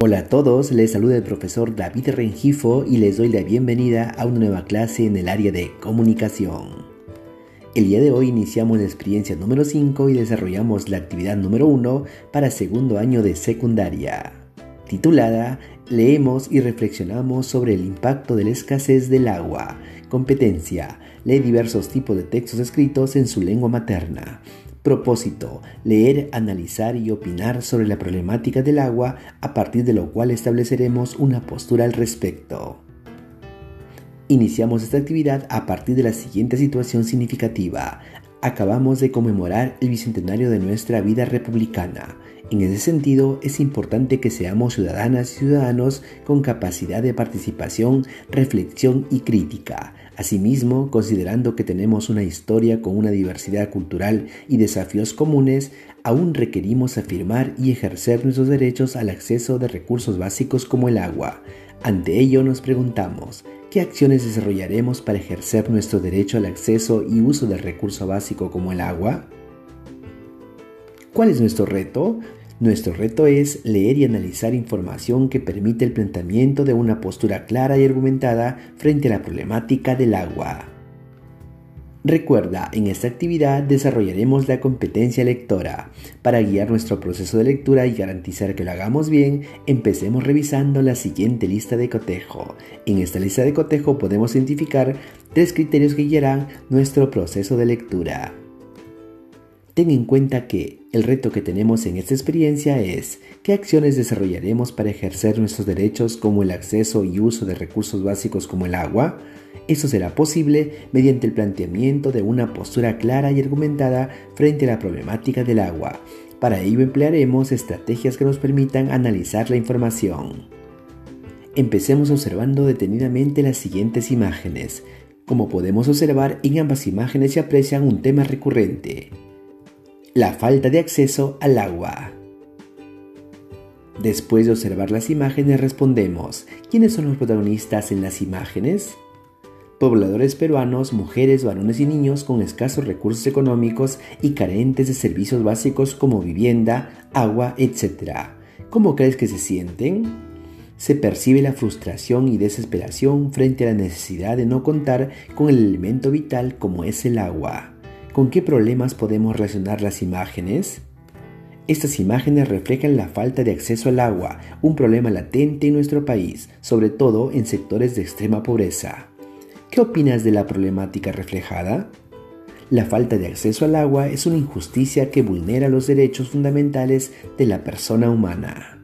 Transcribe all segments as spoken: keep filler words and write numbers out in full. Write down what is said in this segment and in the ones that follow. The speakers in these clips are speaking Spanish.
Hola a todos, les saluda el profesor David Rengifo y les doy la bienvenida a una nueva clase en el área de comunicación. El día de hoy iniciamos la experiencia número cinco y desarrollamos la actividad número uno para segundo año de secundaria, titulada Leemos y reflexionamos sobre el impacto de la escasez del agua. Competencia: lee diversos tipos de textos escritos en su lengua materna. Propósito: leer, analizar y opinar sobre la problemática del agua, a partir de lo cual estableceremos una postura al respecto. Iniciamos esta actividad a partir de la siguiente situación significativa. Acabamos de conmemorar el bicentenario de nuestra vida republicana. En ese sentido, es importante que seamos ciudadanas y ciudadanos con capacidad de participación, reflexión y crítica. Asimismo, considerando que tenemos una historia con una diversidad cultural y desafíos comunes, aún requerimos afirmar y ejercer nuestros derechos al acceso de recursos básicos como el agua. Ante ello nos preguntamos, ¿qué acciones desarrollaremos para ejercer nuestro derecho al acceso y uso del recurso básico como el agua? ¿Cuál es nuestro reto? Nuestro reto es leer y analizar información que permite el planteamiento de una postura clara y argumentada frente a la problemática del agua. Recuerda, en esta actividad desarrollaremos la competencia lectora. Para guiar nuestro proceso de lectura y garantizar que lo hagamos bien, empecemos revisando la siguiente lista de cotejo. En esta lista de cotejo podemos identificar tres criterios que guiarán nuestro proceso de lectura. Ten en cuenta que el reto que tenemos en esta experiencia es ¿qué acciones desarrollaremos para ejercer nuestros derechos como el acceso y uso de recursos básicos como el agua? Esto será posible mediante el planteamiento de una postura clara y argumentada frente a la problemática del agua. Para ello emplearemos estrategias que nos permitan analizar la información. Empecemos observando detenidamente las siguientes imágenes. Como podemos observar, en ambas imágenes se aprecia un tema recurrente: la falta de acceso al agua. Después de observar las imágenes respondemos, ¿quiénes son los protagonistas en las imágenes? Pobladores peruanos, mujeres, varones y niños con escasos recursos económicos y carentes de servicios básicos como vivienda, agua, etcétera. ¿Cómo crees que se sienten? Se percibe la frustración y desesperación frente a la necesidad de no contar con el elemento vital como es el agua. ¿Con qué problemas podemos relacionar las imágenes? Estas imágenes reflejan la falta de acceso al agua, un problema latente en nuestro país, sobre todo en sectores de extrema pobreza. ¿Qué opinas de la problemática reflejada? La falta de acceso al agua es una injusticia que vulnera los derechos fundamentales de la persona humana.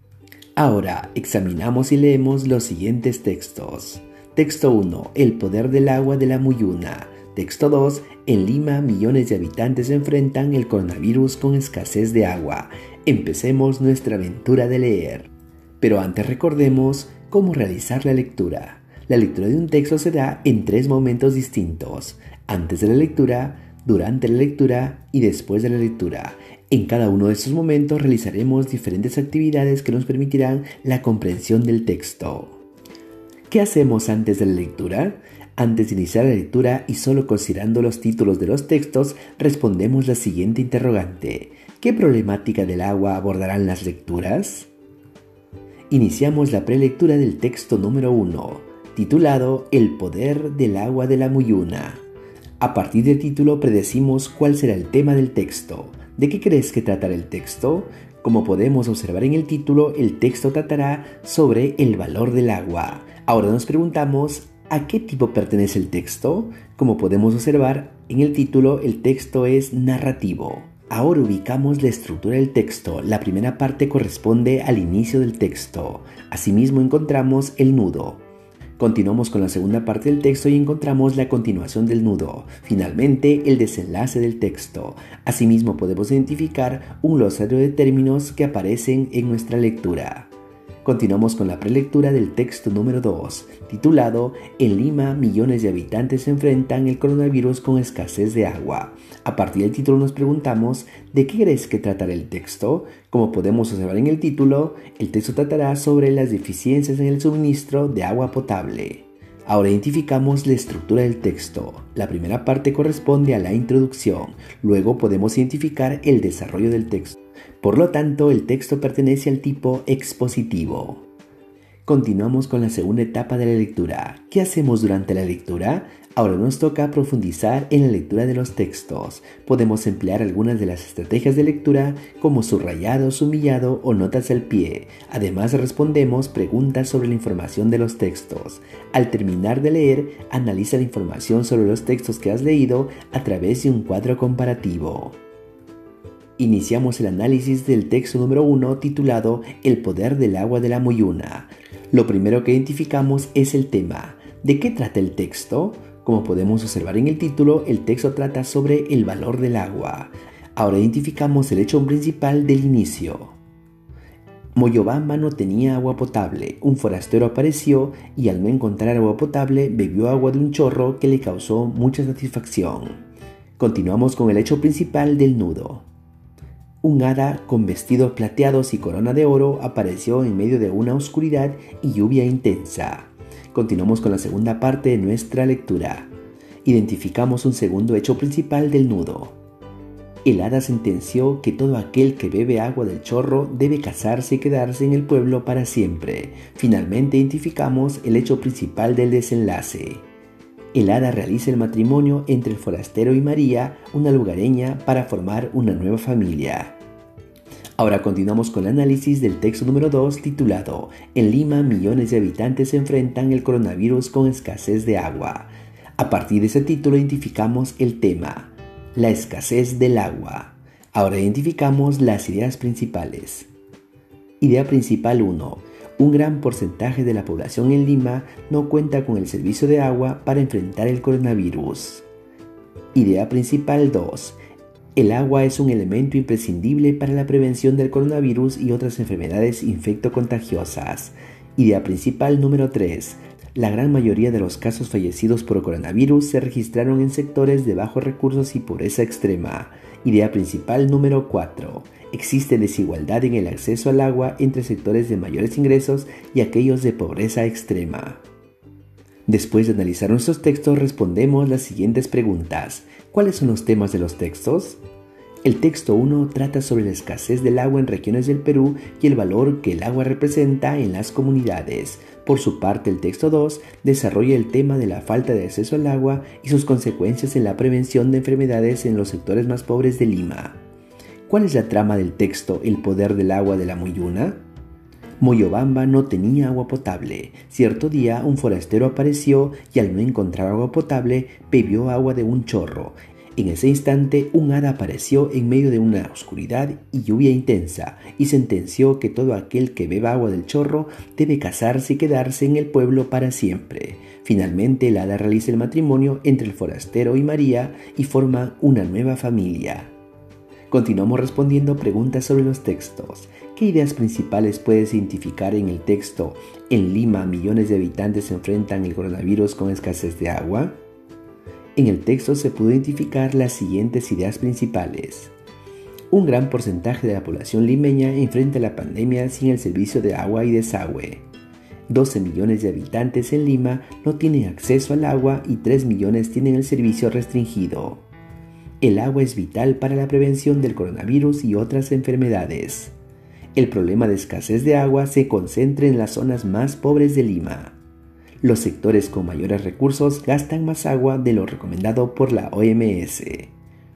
Ahora examinamos y leemos los siguientes textos. Texto uno. El poder del agua de la Muyuna. Texto dos. En Lima, millones de habitantes enfrentan el coronavirus con escasez de agua. Empecemos nuestra aventura de leer. Pero antes recordemos cómo realizar la lectura. La lectura de un texto se da en tres momentos distintos: antes de la lectura, durante la lectura y después de la lectura. En cada uno de estos momentos realizaremos diferentes actividades que nos permitirán la comprensión del texto. ¿Qué hacemos antes de la lectura? Antes de iniciar la lectura y solo considerando los títulos de los textos, respondemos la siguiente interrogante: ¿qué problemática del agua abordarán las lecturas? Iniciamos la prelectura del texto número uno, titulado El poder del agua de la Muyuna. A partir del título predecimos cuál será el tema del texto. ¿De qué crees que tratará el texto? Como podemos observar en el título, el texto tratará sobre el valor del agua. Ahora nos preguntamos, ¿a qué tipo pertenece el texto? Como podemos observar en el título, el texto es narrativo. Ahora ubicamos la estructura del texto. La primera parte corresponde al inicio del texto. Asimismo encontramos el nudo. Continuamos con la segunda parte del texto y encontramos la continuación del nudo. Finalmente, el desenlace del texto. Asimismo podemos identificar un glosario de términos que aparecen en nuestra lectura. Continuamos con la prelectura del texto número dos, titulado En Lima, millones de habitantes se enfrentan el coronavirus con escasez de agua. A partir del título nos preguntamos, ¿de qué crees que tratará el texto? Como podemos observar en el título, el texto tratará sobre las deficiencias en el suministro de agua potable. Ahora identificamos la estructura del texto. La primera parte corresponde a la introducción. Luego podemos identificar el desarrollo del texto. Por lo tanto, el texto pertenece al tipo expositivo. Continuamos con la segunda etapa de la lectura. ¿Qué hacemos durante la lectura? Ahora nos toca profundizar en la lectura de los textos. Podemos emplear algunas de las estrategias de lectura como subrayado, sumillado o notas al pie. Además, respondemos preguntas sobre la información de los textos. Al terminar de leer, analiza la información sobre los textos que has leído a través de un cuadro comparativo. Iniciamos el análisis del texto número uno titulado El poder del agua de la Moyuna. Lo primero que identificamos es el tema. ¿De qué trata el texto? Como podemos observar en el título, el texto trata sobre el valor del agua. Ahora identificamos el hecho principal del inicio. Moyobamba no tenía agua potable. Un forastero apareció y al no encontrar agua potable bebió agua de un chorro que le causó mucha satisfacción. Continuamos con el hecho principal del nudo. Un hada con vestidos plateados y corona de oro apareció en medio de una oscuridad y lluvia intensa. Continuamos con la segunda parte de nuestra lectura. Identificamos un segundo hecho principal del nudo. El hada sentenció que todo aquel que bebe agua del chorro debe casarse y quedarse en el pueblo para siempre. Finalmente identificamos el hecho principal del desenlace. El hada realiza el matrimonio entre el forastero y María, una lugareña, para formar una nueva familia. Ahora continuamos con el análisis del texto número dos titulado En Lima millones de habitantes se enfrentan el coronavirus con escasez de agua. A partir de ese título identificamos el tema, la escasez del agua. Ahora identificamos las ideas principales. Idea principal uno. Un gran porcentaje de la población en Lima no cuenta con el servicio de agua para enfrentar el coronavirus. Idea principal dos. El agua es un elemento imprescindible para la prevención del coronavirus y otras enfermedades infectocontagiosas. Idea principal número tres. La gran mayoría de los casos fallecidos por coronavirus se registraron en sectores de bajos recursos y pobreza extrema. Idea principal número cuatro. Existe desigualdad en el acceso al agua entre sectores de mayores ingresos y aquellos de pobreza extrema. Después de analizar nuestros textos, respondemos las siguientes preguntas. ¿Cuáles son los temas de los textos? El texto uno trata sobre la escasez del agua en regiones del Perú y el valor que el agua representa en las comunidades. Por su parte, el texto dos desarrolla el tema de la falta de acceso al agua y sus consecuencias en la prevención de enfermedades en los sectores más pobres de Lima. ¿Cuál es la trama del texto El poder del agua de la Moyuna? Moyobamba no tenía agua potable. Cierto día un forastero apareció y al no encontrar agua potable bebió agua de un chorro. En ese instante un hada apareció en medio de una oscuridad y lluvia intensa y sentenció que todo aquel que beba agua del chorro debe casarse y quedarse en el pueblo para siempre. Finalmente el hada realiza el matrimonio entre el forastero y María y forma una nueva familia. Continuamos respondiendo preguntas sobre los textos. ¿Qué ideas principales puedes identificar en el texto En Lima millones de habitantes se enfrentan el coronavirus con escasez de agua? En el texto se pudo identificar las siguientes ideas principales. Un gran porcentaje de la población limeña enfrenta la pandemia sin el servicio de agua y desagüe. doce millones de habitantes en Lima no tienen acceso al agua y tres millones tienen el servicio restringido. El agua es vital para la prevención del coronavirus y otras enfermedades. El problema de escasez de agua se concentra en las zonas más pobres de Lima. Los sectores con mayores recursos gastan más agua de lo recomendado por la O M S.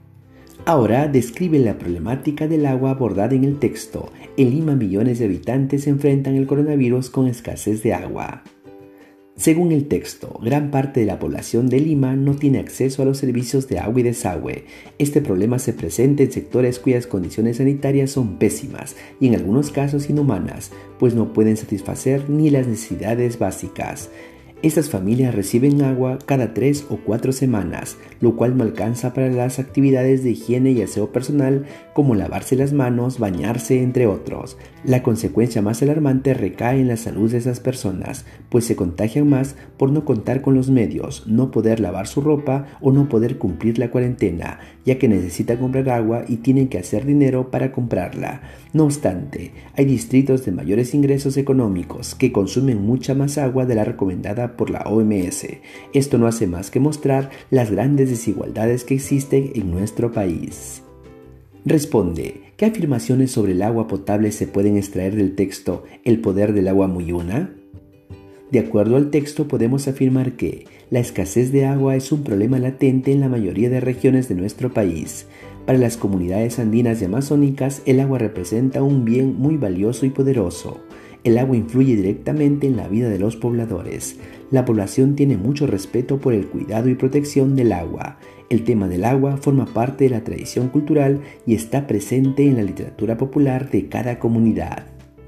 Ahora describe la problemática del agua abordada en el texto. En Lima millones de habitantes se enfrentan el coronavirus con escasez de agua. Según el texto, gran parte de la población de Lima no tiene acceso a los servicios de agua y desagüe. Este problema se presenta en sectores cuyas condiciones sanitarias son pésimas y en algunos casos inhumanas, pues no pueden satisfacer ni las necesidades básicas. Estas familias reciben agua cada tres o cuatro semanas, lo cual no alcanza para las actividades de higiene y aseo personal como lavarse las manos, bañarse, entre otros. La consecuencia más alarmante recae en la salud de esas personas, pues se contagian más por no contar con los medios, no poder lavar su ropa o no poder cumplir la cuarentena, ya que necesitan comprar agua y tienen que hacer dinero para comprarla. No obstante, hay distritos de mayores ingresos económicos que consumen mucha más agua de la recomendada por la O M S. Esto no hace más que mostrar las grandes desigualdades que existen en nuestro país. Responde, ¿qué afirmaciones sobre el agua potable se pueden extraer del texto El poder del agua Muyuna? De acuerdo al texto podemos afirmar que la escasez de agua es un problema latente en la mayoría de regiones de nuestro país. Para las comunidades andinas y amazónicas, el agua representa un bien muy valioso y poderoso. El agua influye directamente en la vida de los pobladores. La población tiene mucho respeto por el cuidado y protección del agua. El tema del agua forma parte de la tradición cultural y está presente en la literatura popular de cada comunidad.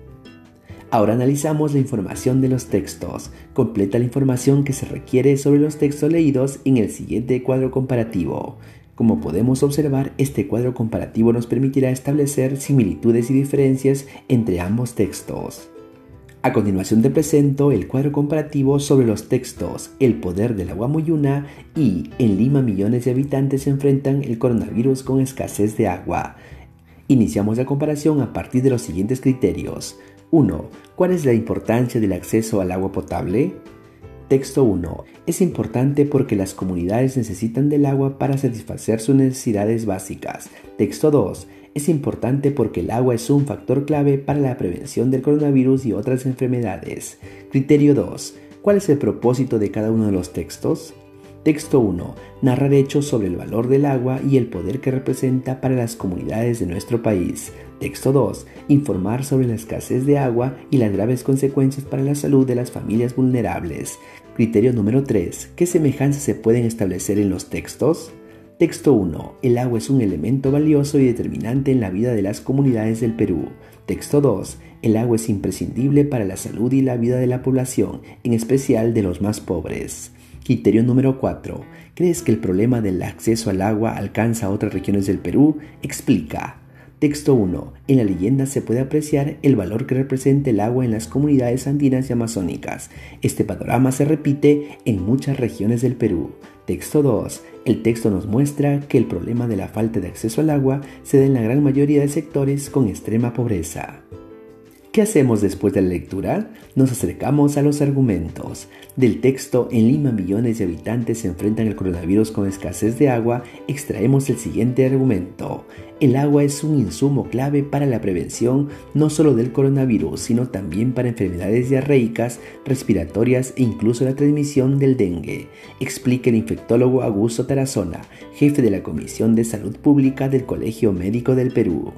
Ahora analizamos la información de los textos. Completa la información que se requiere sobre los textos leídos en el siguiente cuadro comparativo. Como podemos observar, este cuadro comparativo nos permitirá establecer similitudes y diferencias entre ambos textos. A continuación te presento el cuadro comparativo sobre los textos El poder del agua Muyuna y En Lima millones de habitantes enfrentan el coronavirus con escasez de agua. Iniciamos la comparación a partir de los siguientes criterios. uno. ¿Cuál es la importancia del acceso al agua potable? Texto uno. Es importante porque las comunidades necesitan del agua para satisfacer sus necesidades básicas. Texto dos. Es importante porque el agua es un factor clave para la prevención del coronavirus y otras enfermedades. Criterio dos. ¿Cuál es el propósito de cada uno de los textos? Texto uno. Narrar hechos sobre el valor del agua y el poder que representa para las comunidades de nuestro país. Texto dos. Informar sobre la escasez de agua y las graves consecuencias para la salud de las familias vulnerables. Criterio número tres. ¿Qué semejanzas se pueden establecer en los textos? Texto uno. El agua es un elemento valioso y determinante en la vida de las comunidades del Perú. Texto dos. El agua es imprescindible para la salud y la vida de la población, en especial de los más pobres. Criterio número cuatro. ¿Crees que el problema del acceso al agua alcanza a otras regiones del Perú? Explica. Texto uno. En la leyenda se puede apreciar el valor que representa el agua en las comunidades andinas y amazónicas. Este panorama se repite en muchas regiones del Perú. Texto dos. El texto nos muestra que el problema de la falta de acceso al agua se da en la gran mayoría de sectores con extrema pobreza. ¿Qué hacemos después de la lectura? Nos acercamos a los argumentos. Del texto En Lima millones de habitantes se enfrentan el coronavirus con escasez de agua, extraemos el siguiente argumento. El agua es un insumo clave para la prevención no solo del coronavirus, sino también para enfermedades diarreicas, respiratorias e incluso la transmisión del dengue, explica el infectólogo Augusto Tarazona, jefe de la Comisión de Salud Pública del Colegio Médico del Perú.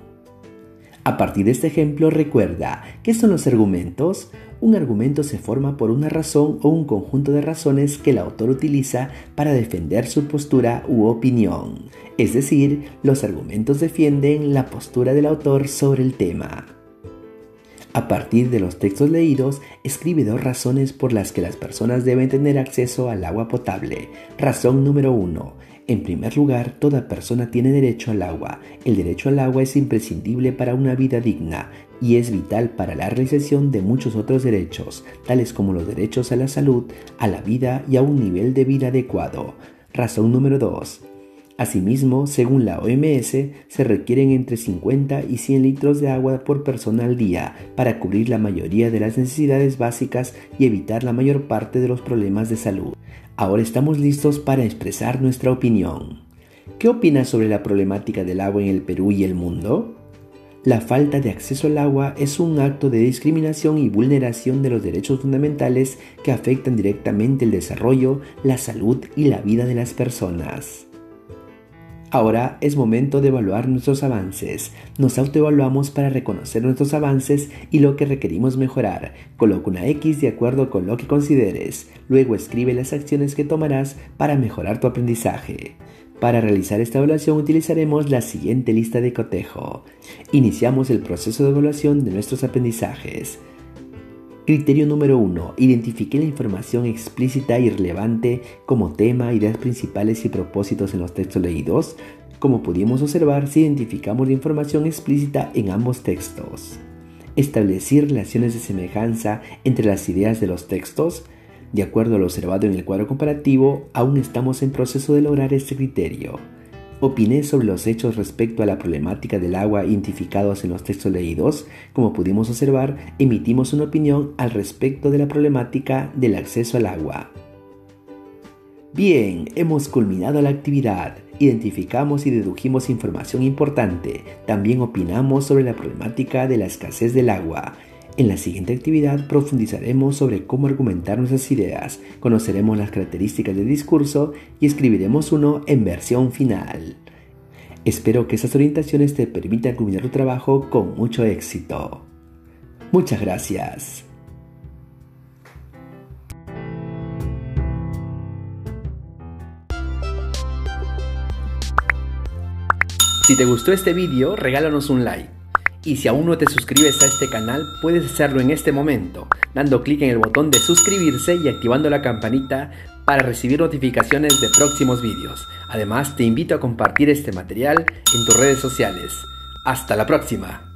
A partir de este ejemplo, recuerda, ¿qué son los argumentos? Un argumento se forma por una razón o un conjunto de razones que el autor utiliza para defender su postura u opinión. Es decir, los argumentos defienden la postura del autor sobre el tema. A partir de los textos leídos, escribe dos razones por las que las personas deben tener acceso al agua potable. Razón número uno. En primer lugar, toda persona tiene derecho al agua. El derecho al agua es imprescindible para una vida digna y es vital para la realización de muchos otros derechos, tales como los derechos a la salud, a la vida y a un nivel de vida adecuado. Razón número dos. Asimismo, según la O M S, se requieren entre cincuenta y cien litros de agua por persona al día para cubrir la mayoría de las necesidades básicas y evitar la mayor parte de los problemas de salud. Ahora estamos listos para expresar nuestra opinión. ¿Qué opinas sobre la problemática del agua en el Perú y el mundo? La falta de acceso al agua es un acto de discriminación y vulneración de los derechos fundamentales que afectan directamente el desarrollo, la salud y la vida de las personas. Ahora es momento de evaluar nuestros avances. Nos autoevaluamos para reconocer nuestros avances y lo que requerimos mejorar. Coloca una X de acuerdo con lo que consideres. Luego escribe las acciones que tomarás para mejorar tu aprendizaje. Para realizar esta evaluación utilizaremos la siguiente lista de cotejo. Iniciamos el proceso de evaluación de nuestros aprendizajes. Criterio número uno. Identifique la información explícita y relevante como tema, ideas principales y propósitos en los textos leídos. Como pudimos observar, si identificamos la información explícita en ambos textos. Establecer relaciones de semejanza entre las ideas de los textos. De acuerdo a lo observado en el cuadro comparativo, aún estamos en proceso de lograr este criterio. Opiné sobre los hechos respecto a la problemática del agua identificados en los textos leídos. Como pudimos observar, emitimos una opinión al respecto de la problemática del acceso al agua. Bien, hemos culminado la actividad. identificamos y dedujimos información importante. También opinamos sobre la problemática de la escasez del agua. En la siguiente actividad profundizaremos sobre cómo argumentar nuestras ideas, conoceremos las características del discurso y escribiremos uno en versión final. Espero que estas orientaciones te permitan culminar tu trabajo con mucho éxito. Muchas gracias. Si te gustó este vídeo, regálanos un like. Y si aún no te suscribes a este canal, puedes hacerlo en este momento, dando clic en el botón de suscribirse y activando la campanita para recibir notificaciones de próximos vídeos. Además, te invito a compartir este material en tus redes sociales. ¡Hasta la próxima!